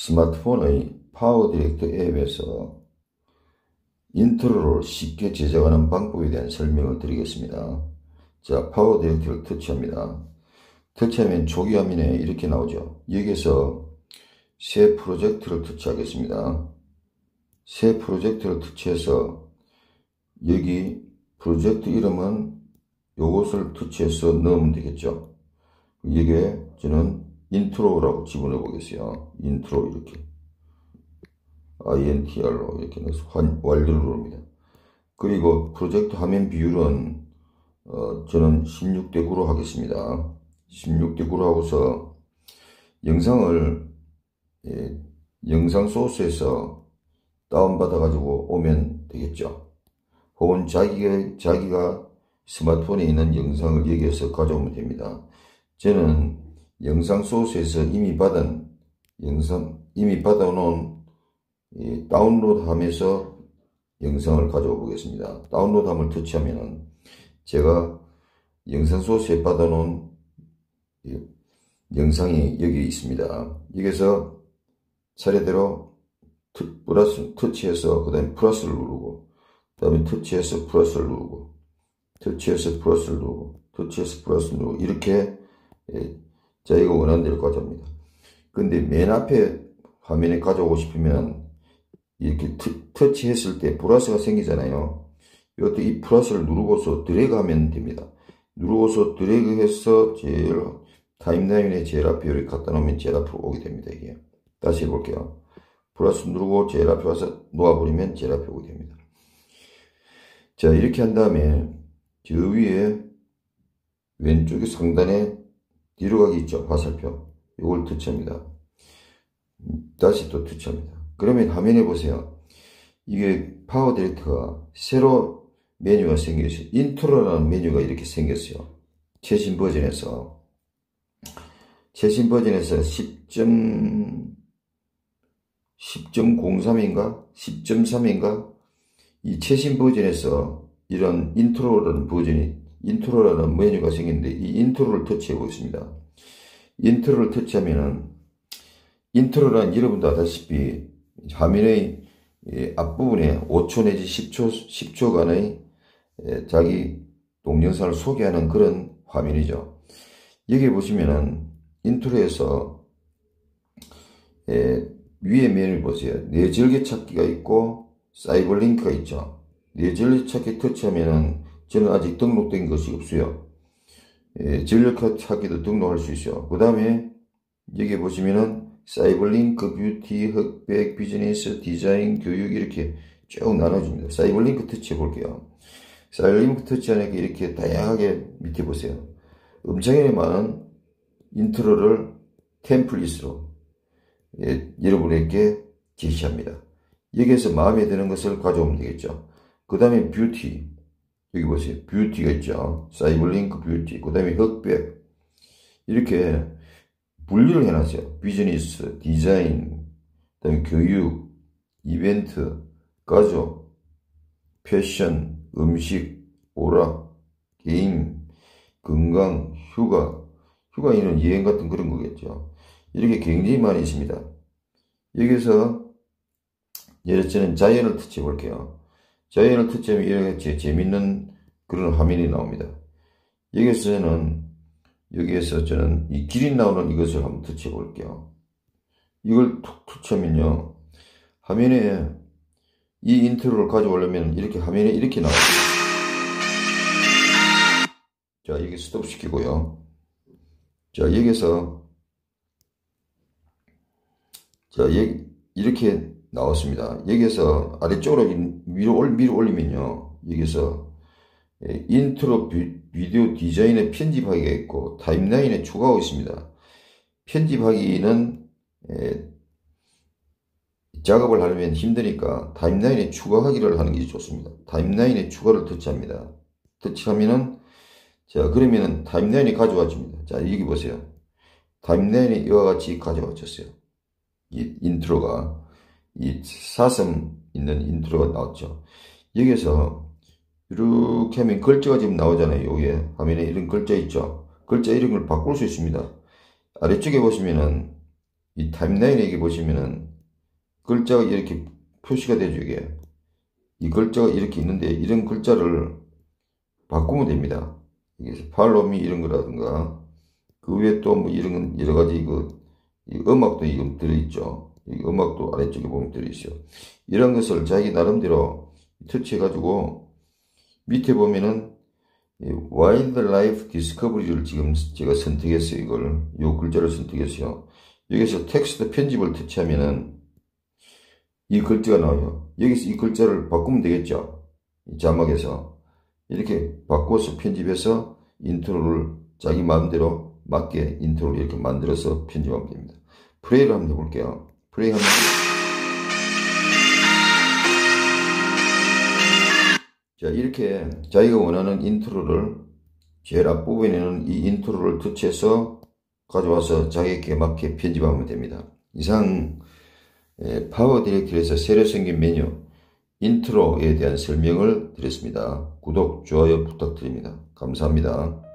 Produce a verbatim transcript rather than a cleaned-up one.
스마트폰의 파워 디렉터 앱에서 인트로를 쉽게 제작하는 방법에 대한 설명을 드리겠습니다. 자, 파워 디렉터를 터치합니다. 터치하면 초기 화면에 이렇게 나오죠. 여기에서 새 프로젝트를 터치하겠습니다. 새 프로젝트를 터치해서 여기 프로젝트 이름은 요것을 터치해서 넣으면 되겠죠. 여기에 저는 인트로라고 집어넣어 보겠어요. 인트로 이렇게 인트로로 이렇게 넣어서 완료를 누릅니다. 그리고 프로젝트 화면 비율은 어, 저는 십육 대 구로 하겠습니다. 십육 대 구로 하고서 영상을 예, 영상 소스에서 다운받아 가지고 오면 되겠죠. 혹은 자기가, 자기가 스마트폰에 있는 영상을 여기에서 가져오면 됩니다. 저는 영상 소스에서 이미 받은 영상 이미 받아놓은 예, 다운로드 하면서 영상을 가져오 보겠습니다. 다운로드 함을 터치하면은 제가 영상 소스에 받아놓은 예, 영상이 여기 있습니다. 여기서 차례대로 트, 플러스, 터치해서 그 다음에 플러스를 누르고 그 다음에 터치해서 플러스를 누르고 터치해서 플러스를 누르고 터치해서 플러스를 누르고 이렇게 예, 자기가 원하는 대로 가져옵니다. 근데 맨 앞에 화면에 가져오고 싶으면 이렇게 트, 터치했을 때 플러스가 생기잖아요. 이것도 이 플러스를 누르고서 드래그 하면 됩니다. 누르고서 드래그 해서 제일 타임라인에 제일 앞에 이렇게 갖다 놓으면 제일 앞으로 오게 됩니다. 이게 다시 해볼게요. 플러스 누르고 제일 앞에 와서 놓아버리면 제일 앞에 오게 됩니다. 자, 이렇게 한 다음에 저 위에 왼쪽에 상단에 뒤로 가기 있죠. 화살표. 이걸 터치합니다. 다시 또 터치합니다. 그러면 화면에 보세요. 이게 파워 디렉터가 새로 메뉴가 생겼어요. 인트로라는 메뉴가 이렇게 생겼어요. 최신 버전에서. 최신 버전에서 십 점 공삼인가? 십 점 삼인가? 이 최신 버전에서 이런 인트로라는 버전이, 인트로라는 메뉴가 생겼는데 이 인트로를 터치해 보겠습니다. 인트로를 터치하면은 인트로란 여러분도 아다시피 화면의 앞부분에 오 초 내지 십 초, 십 초간의 자기 동영상을 소개하는 그런 화면이죠. 여기 보시면은 인트로에서 위에 메뉴를 보세요. 내 즐겨찾기가 있고 사이버링크가 있죠. 내 즐겨찾기 터치하면은 저는 아직 등록된 것이 없어요. 즐겨찾기도 등록할 수 있어요. 그 다음에 여기 보시면은 사이버링크, 뷰티, 흑백, 비즈니스, 디자인, 교육 이렇게 쭉 나눠집니다. 사이버링크 터치해 볼게요. 사이버링크 터치하니까 이렇게 다양하게 밑에 보세요. 엄청나게 많은 인트로를 템플릿으로 예, 여러분에게 제시합니다. 여기에서 마음에 드는 것을 가져오면 되겠죠. 그 다음에 뷰티, 여기 보세요. 뷰티가 있죠. 사이버링크 뷰티, 그 다음에 흑백 이렇게 분류를 해놨어요. 비즈니스, 디자인, 그다음에 교육, 이벤트, 가족, 패션, 음식, 오락, 게임, 건강, 휴가, 휴가에는 여행 같은 그런 거겠죠. 이렇게 굉장히 많이 있습니다. 여기서 예를 저는 자연을 터치해 볼게요. 자연을 터치하면 이렇게 재밌는 그런 화면이 나옵니다. 여기서는 여기에서 저는 이 길이 나오는 이것을 한번 터치해 볼게요. 이걸 툭 터치하면요. 화면에 이 인트로를 가져오려면 이렇게 화면에 이렇게 나와요. 자, 여기 스톱 시키고요. 자, 여기서 자, 여기 이렇게 나왔습니다. 여기서 아래쪽으로 위로, 위로 올리면요. 여기서 인트로 비디오 디자인에 편집하기가 있고 타임라인에 추가하고 있습니다. 편집하기는 에, 작업을 하려면 힘드니까 타임라인에 추가하기를 하는 게 좋습니다. 타임라인에 추가를 터치합니다. 터치하면은 자 그러면은 타임라인이 가져와집니다. 자 여기 보세요. 타임라인이 이와 같이 가져와졌어요. 이 인트로가 이 사슴 있는 인트로가 나왔죠. 여기서 이렇게 하면 글자가 지금 나오잖아요. 여기에 화면에 이런 글자 있죠. 글자 이런 걸 바꿀 수 있습니다. 아래쪽에 보시면은 이 타임라인에 여기 보시면은 글자가 이렇게 표시가 되죠. 이게 이 글자가 이렇게 있는데 이런 글자를 바꾸면 됩니다. 이게 팔로미 이런 거라든가 그 위에 또 뭐 이런 건 여러 가지 이거 이 음악도 이거 들어있죠. 이 음악도 아래쪽에 보면 들어있어요. 이런 것을 자기 나름대로 터치해 가지고 밑에 보면은 와일드라이프 디스커버리를 지금 제가 선택했어요. 이걸 요 글자를 선택했어요. 여기서 텍스트 편집을 터치하면은 이 글자가 나와요. 여기서 이 글자를 바꾸면 되겠죠. 이 자막에서 이렇게 바꿔서 편집해서 인트로를 자기 마음대로 맞게 인트로를 이렇게 만들어서 편집하면 됩니다. 플레이를 한번 해볼게요. 플레이 하면 자, 이렇게 자기가 원하는 인트로를 제일 앞부분에는 이 인트로를 터치해서 가져와서 자기에게 맞게 편집하면 됩니다. 이상 파워 디렉터리에서 새로 생긴 메뉴 인트로에 대한 설명을 드렸습니다. 구독, 좋아요 부탁드립니다. 감사합니다.